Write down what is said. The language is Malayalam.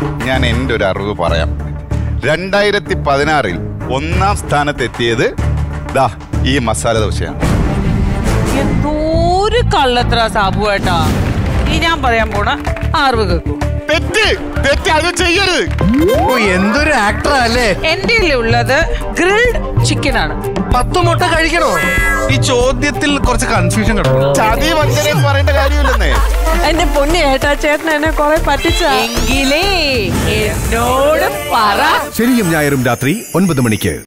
ഞാൻ എൻ്റെ ഒരു അറിവ് പറയാം. 2016 1-ാം സ്ഥാനത്തെത്തിയത് ദാ ഈ മസാല ദോശയാണ്. എന്തോരു കള്ളത്ര സാബുവേട്ടാ. ഈ ഞാൻ പറയാൻ പോണ അറിവ് കേൾക്കൂ. തെറ്റ് തെറ്റ് അത് ചെയ്യരുത്. എന്തൊരു ആക്ടർ അല്ലേ. എന്റെ ഉള്ളത് ഗ്രിൽഡ് ചിക്കൻ ആണ്. 10 മുട്ട കഴിക്കണോ? ഈ ചോദ്യത്തിൽ കുറച്ച് കൺഫ്യൂഷൻ കിടക്കും. ചതി വഞ്ചന പറയേണ്ട കാര്യമില്ലെന്നേ. എന്റെ പൊന്നു ഏട്ടാ, ചേട്ടൻ എന്നെ കുറെ പറ്റിച്ച. എങ്കിലേ എന്നോട് പറ. ശനിയും ഞായറും രാത്രി 9 മണിക്ക്.